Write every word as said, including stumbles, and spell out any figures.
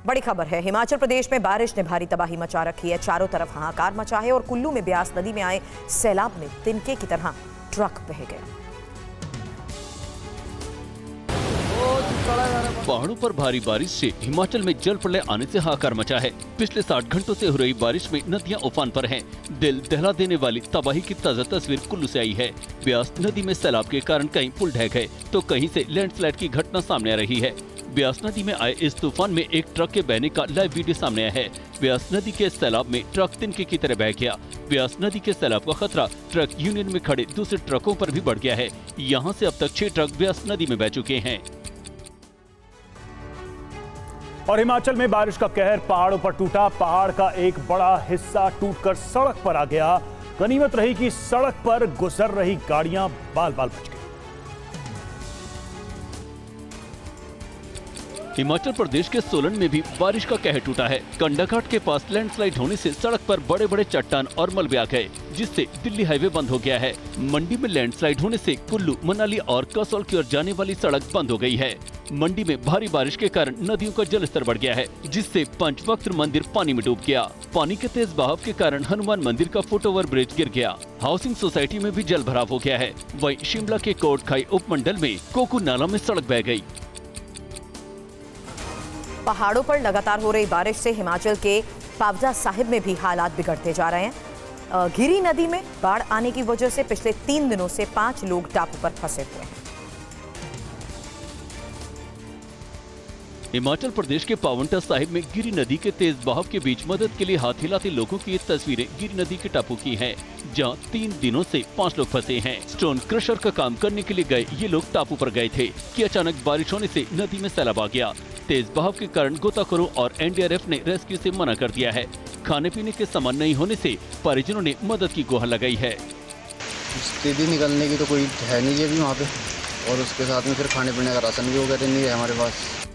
बड़ी खबर है, हिमाचल प्रदेश में बारिश ने भारी तबाही मचा रखी है। चारों तरफ हाहाकार मचा है और कुल्लू में ब्यास नदी में आए सैलाब में तिनके की तरह ट्रक बह गया। पहाड़ों पर भारी बारिश से हिमाचल में जल प्रलय आने से हाहाकार मचा है। पिछले साठ घंटों से हो रही बारिश में नदियां उफान पर हैं। दिल दहला देने वाली तबाही की ताजा तस्वीर कुल्लू से आई है। ब्यास नदी में सैलाब के कारण कहीं पुल ढह गए तो कहीं से लैंडस्लाइड की घटना सामने आ रही है। ब्यास नदी में आए इस तूफान में एक ट्रक के बहने का लाइव वीडियो सामने आया है। ब्यास नदी के सैलाब में ट्रक तिनके की तरह बह गया। ब्यास नदी के सैलाब का खतरा ट्रक यूनियन में खड़े दूसरे ट्रकों पर भी बढ़ गया है। यहाँ से अब तक छह ट्रक ब्यास नदी में बह चुके हैं। और हिमाचल में बारिश का कहर पहाड़ों पर टूटा। पहाड़ का एक बड़ा हिस्सा टूटकर सड़क पर आ गया। गनीमत रही कि सड़क पर गुजर रही गाड़ियां बाल बाल बच गई। हिमाचल प्रदेश के सोलन में भी बारिश का कहर टूटा है। कंडाघाट के पास लैंडस्लाइड होने से सड़क पर बड़े बड़े चट्टान और मलबे आ गए, जिससे दिल्ली हाईवे बंद हो गया है। मंडी में लैंडस्लाइड होने से कुल्लू, मनाली और कसौल की ओर जाने वाली सड़क बंद हो गई है। मंडी में भारी बारिश के कारण नदियों का जलस्तर बढ़ गया है, जिससे पंचवक्त मंदिर पानी में डूब गया। पानी के तेज बहाव के कारण हनुमान मंदिर का फुट ओवर ब्रिज गिर गया। हाउसिंग सोसाइटी में भी जल भराव हो गया है। वहीं शिमला के कोटखाई उपमंडल में कोकू नाला में सड़क बह गई। पहाड़ों पर लगातार हो रही बारिश से हिमाचल के पावजा साहिब में भी हालात बिगड़ते जा रहे हैं। गिरी नदी में बाढ़ आने की वजह से पिछले तीन दिनों से पांच लोग टापू पर फंसे हुए हैं। हिमाचल प्रदेश के पावंटा साहिब में गिरी नदी के तेज बहाव के बीच मदद के लिए हाथ हिलाते लोगों की ये तस्वीरें गिरी नदी के टापू की हैं, जहां तीन दिनों से पांच लोग फंसे हैं। स्टोन क्रशर का काम करने के लिए गए ये लोग टापू पर गए थे कि अचानक बारिश होने से नदी में सैलाब आ गया। तेज बहाव के कारण गोताखोरों और एन डी आर एफ ने रेस्क्यू से मना कर दिया है। खाने पीने के सामान नहीं होने से परिजनों ने मदद की गुहार लगाई है। स्थिति निकलने की तो कोई है नहीं है भी वहाँ पे, और उसके साथ में फिर खाने पीने का राशन भी वगैरह नहीं है हमारे पास।